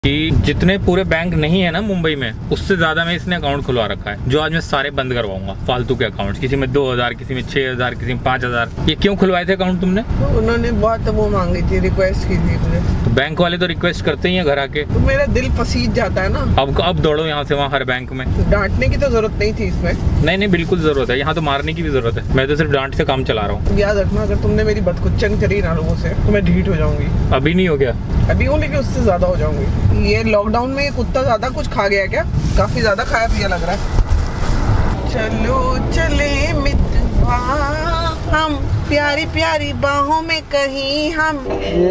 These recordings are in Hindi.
कि जितने पूरे बैंक नहीं है ना मुंबई में, उससे ज्यादा में इसने अकाउंट खुलवा रखा है, जो आज मैं सारे बंद करवाऊंगा फालतू के अकाउंट। किसी में 2000, किसी में 6000, किसी में 5000। ये क्यों खुलवाए थे अकाउंट तुमने? तो उन्होंने बहुत वो मांगी थी, रिक्वेस्ट की थी मुझे। तो बैंक वाले तो रिक्वेस्ट करते ही हैं घर आके। तो मेरा दिल पसीज जाता है ना। अब दौड़ो यहाँ से वहाँ हर बैंक में। तो डांटने की तो जरूरत नहीं थी इसमें। नहीं बिल्कुल जरूरत है, यहाँ तो मारने की भी जरूरत है। मैं तो सिर्फ डांट से काम चला रहा हूँ। याद रखना, अगर तुमने मेरी बदकुच्चन करी ना लोगों से तो मैं ढीठ हो जाऊंगी। अभी नहीं हो गया? अभी हूँ, लेकिन उससे ज्यादा हो जाऊंगी। ये लॉकडाउन में ये कुत्ता ज्यादा कुछ खा गया क्या? काफी ज्यादा खाया पिया लग रहा है। चलो चले मित्रवा हम, प्यारी प्यारी बाहों में कहीं हम।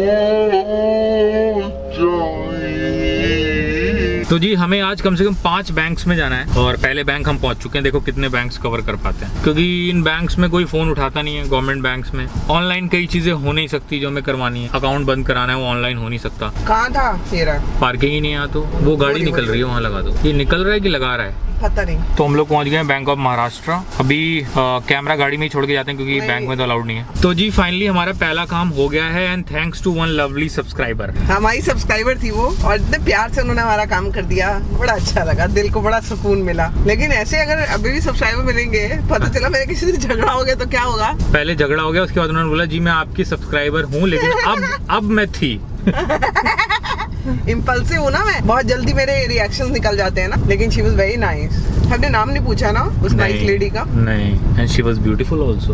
तो जी हमें आज कम से कम 5 बैंक्स में जाना है और पहले बैंक हम पहुंच चुके हैं। देखो कितने बैंक्स कवर कर पाते हैं, क्योंकि इन बैंक्स में कोई फोन उठाता नहीं है। गवर्नमेंट बैंक्स में ऑनलाइन कई चीजें हो नहीं सकती जो हमें करवानी है। अकाउंट बंद कराना है, वो ऑनलाइन हो नहीं सकता। कहाँ था तेरा? पार्किंग ही नहीं है। तो वो गाड़ी निकल रही है, वहाँ लगा दो। ये निकल रहा है कि लगा रहा है पता नहीं। तो हम लोग पहुंच गए बैंक ऑफ महाराष्ट्र। अभी कैमरा गाड़ी में ही छोड़ के जाते हैं, क्योंकि बैंक में तो अलाउड नहीं है। तो जी फाइनली हमारा पहला काम हो गया है, and thanks to one lovely subscriber. हमारी सब्सक्राइबर थी वो, और इतने प्यार से उन्होंने हमारा काम कर दिया। बड़ा अच्छा लगा, दिल को बड़ा सुकून मिला। लेकिन ऐसे अगर अभी भी सब्सक्राइबर मिलेंगे, पता चला मेरे किसी से झगड़ा हो गया तो क्या होगा? पहले झगड़ा हो गया, उसके बाद उन्होंने बोला जी मैं आपकी सब्सक्राइबर हूँ, लेकिन अब मैं थी। इम्पल्सिव हूँ ना मैं, बहुत जल्दी मेरे रिएक्शंस निकल जाते हैं ना। लेकिन शी वाज वेरी नाइस। हमने नाम नहीं पूछा ना उस नाइस लेडी का? नहीं, and she was beautiful also.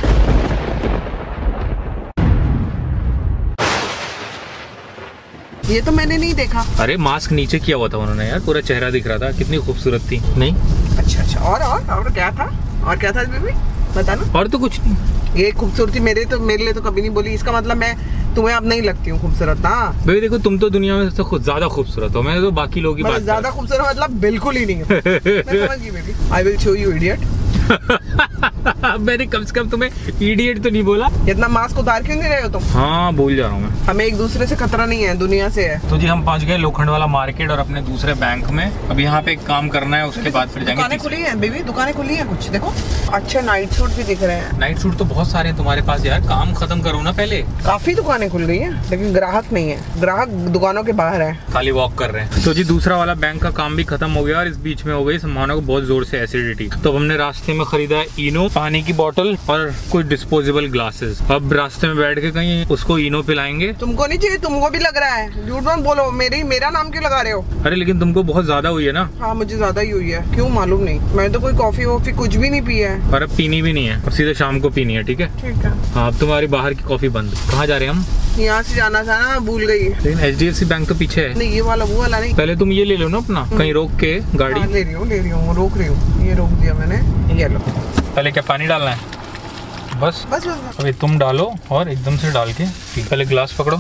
ये तो मैंने नहीं देखा। अरे मास्क नीचे किया हुआ था उन्होंने यार, पूरा चेहरा दिख रहा था। कितनी खूबसूरत थी। नहीं अच्छा और क्या था? और क्या था बेबी, बताना। और तो कुछ नहीं। ये खूबसूरती मेरे लिए तो कभी नहीं बोली। इसका मतलब मैं तुम्हें अब नहीं लगती हूँ खूबसूरत ना? बेबी देखो, तुम तो दुनिया में सबसे ज्यादा खूबसूरत हो। मैं तो बाकी लोगों की बात ज्यादा खूबसूरत मतलब बिल्कुल ही नहीं है। मैं समझ गई baby. I will show you idiot. मैंने कम से कम तुम्हें इडियट तो नहीं बोला। इतना मास्क उतार क्यों नहीं रहे हो तुम? हाँ भूल जा रहा हूँ मैं। हमें एक दूसरे से खतरा नहीं है, दुनिया से है। तो जी हम पहुंच गए लोखंड वाला मार्केट और अपने दूसरे बैंक में। अब यहाँ पे एक काम करना है, उसके बाद फिर जाएंगे। दुकानें खुली हैं बेबी, दुकानें खुली हैं कुछ। देखो अच्छे नाइट सूट भी दिख रहे हैं। नाइट सूट तो बहुत सारे हैं तुम्हारे पास यार, काम खत्म करो ना पहले। काफी दुकानें खुल गई हैं, लेकिन ग्राहक नहीं है। ग्राहक दुकानों के बाहर है, खाली वॉक कर रहे हैं। तो जी दूसरा वाला बैंक का काम भी खत्म हो गया और इस बीच में हो गई संभावना को बहुत जोर से एसिडिटी। तो हमने रास्ते में खरीदा है इनो, पानी की बोतल और कुछ डिस्पोजेबल ग्लासेस। अब रास्ते में बैठ के कहीं उसको इनो पिलाएंगे। तुमको नहीं चाहिए? तुमको भी लग रहा है, झूठ मत बोलो। मेरा नाम क्यों लगा रहे हो? अरे लेकिन तुमको बहुत ज्यादा हुई है ना? हाँ मुझे ज्यादा ही हुई है। क्यों मालूम नहीं, मैं तो कोई कॉफी वॉफी कुछ भी नहीं पिया है। और अब पीनी भी नहीं है, अब सीधे शाम को पीनी है। ठीक है ठीक है। हाँ अब तुम्हारी बाहर की कॉफी बंद। कहाँ जा रहे हैं हम? यहाँ से जाना था ना, भूल गई। लेकिन HDFC बैंक तो पीछे है। नहीं ये वाला, वो वाला नहीं। पहले तुम ये ले लो ना अपना, कहीं रोक के गाड़ी। हाँ, ले रही हूँ, रोक रही हूँ। ये रोक दिया मैंने, ये लो। पहले क्या पानी डालना है? बस बस। अभी तुम डालो और एकदम से डाल के पहले ग्लास पकड़ो।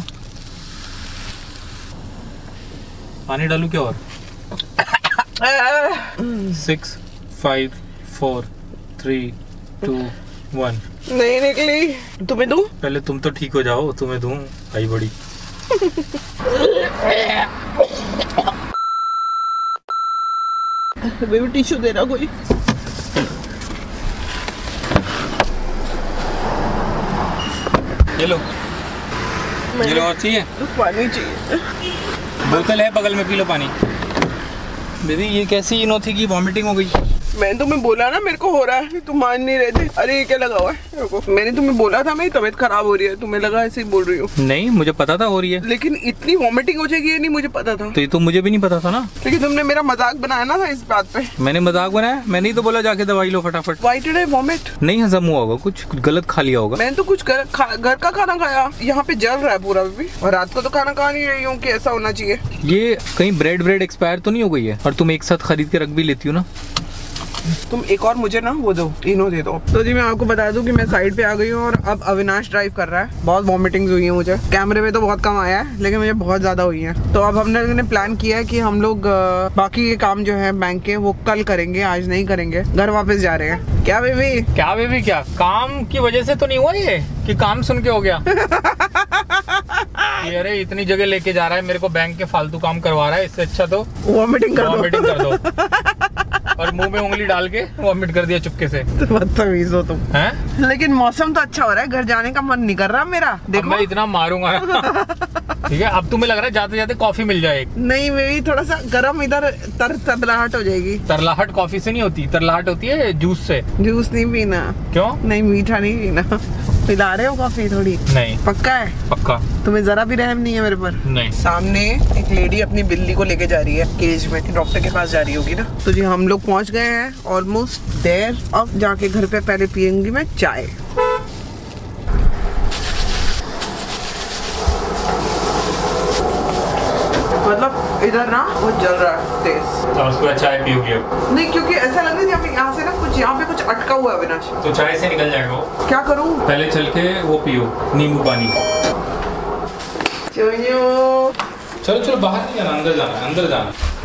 पानी डालू क्या? और 6 5 4 3 2 1 नहीं निकली। तुम्हें दूं? पहले तुम तो ठीक हो जाओ, तुम्हें दूं आई बड़ी। बेबी टिश्यू दे रहा कोई? ये लो, ये लो। और चाहिए? पानी चाहिए। बोतल है बगल में, पी लो पानी। बेबी ये कैसी इनो थी कि वॉमिटिंग हो गई? मैंने तुम्हें बोला ना मेरे को हो रहा है, तुम मान नहीं रहे थे। अरे ये क्या लगा हुआ है? मैंने तुम्हें बोला था मेरी तबीयत खराब हो रही है, तुम्हें लगा ऐसे ही बोल रही हूँ। नहीं मुझे पता था हो रही है, लेकिन इतनी वॉमिटिंग हो जाएगी ये नहीं मुझे पता था। तो ये तो मुझे भी नहीं पता था ना। लेकिन तुमने मेरा मजाक बनाया ना था इस बात पे। मैंने मजाक बनाया? मैंने ही तो बोला जाके दवाई लो फटाफट। Why did I vomit? नहीं हजम हुआ होगा, कुछ गलत खा लिया होगा। मैंने तो कुछ घर का खाना खाया। यहाँ पे जल रहा है पूरा भी, और रात को तो खाना खा नहीं रही हूँ कि ऐसा होना चाहिए। ये कहीं ब्रेड एक्सपायर तो नहीं हो गई है? और तुम एक साथ खरीद के रख भी लेती हो ना। तुम एक और मुझे ना वो दो, इनो दे दो। तो जी मैं आपको बता दूं कि मैं साइड पे आ गई हूँ और अब अविनाश ड्राइव कर रहा है। बहुत वॉमिटिंग्स हुई है मुझे, कैमरे में तो बहुत कम आया है लेकिन मुझे बहुत ज्यादा हुई है। तो अब हमने प्लान किया है कि हम लोग बाकी ये काम जो है बैंक के वो कल करेंगे, आज नहीं करेंगे। घर वापस जा रहे हैं। क्या बेबी? क्या बेबी? क्या काम की वजह से तो नहीं हुआ ये कि काम सुन के हो गया? अरे इतनी जगह लेके जा रहा है मेरे को, बैंक के फालतू काम करवा रहा है। इससे अच्छा तो वॉमिटिंग कर दो और मुंह में उंगली डाल के वॉमिट कर दिया चुपके से। बदतमीज हो तुम। हैं? लेकिन मौसम तो अच्छा हो रहा है, घर जाने का मन नहीं कर रहा मेरा। देखो मैं इतना मारूंगा ना। ठीक है, अब तुम्हें लग रहा है जाते जाते कॉफी मिल जाए। नहीं, मेरी थोड़ा सा गर्म इधर तरलाहट हो जाएगी। तरलाहट कॉफी से नहीं होती, तरलाहट होती है जूस से। जूस नहीं पीना। क्यों? नहीं, मीठा नहीं पीना। पिला रहे हो कॉफी थोड़ी? नहीं। पक्का है? पक्का। तुम्हें जरा भी रहम नहीं है मेरे पर? नहीं। सामने एक लेडी अपनी बिल्ली को लेके जा रही है केज में, डॉक्टर के पास जा रही होगी ना। तो जी हम लोग पहुंच गए हैं ऑलमोस्ट देर। अब जाके घर पे पहले पियेंगी मैं चाय। मतलब इधर ना वो जल रहा है तेज। तो उसके बाद चाय पियोगे अब? नहीं, क्योंकि ऐसा लग रहा है यहाँ से ना कुछ, यहाँ पे कुछ अटका हुआ है अविनाश। तो चाय से निकल जाएगा वो। क्या करूँ? पहले चल के वो पियो नींबू पानी। चलो चलो बाहर नहीं जाना, अंदर जाना, अंदर जाना।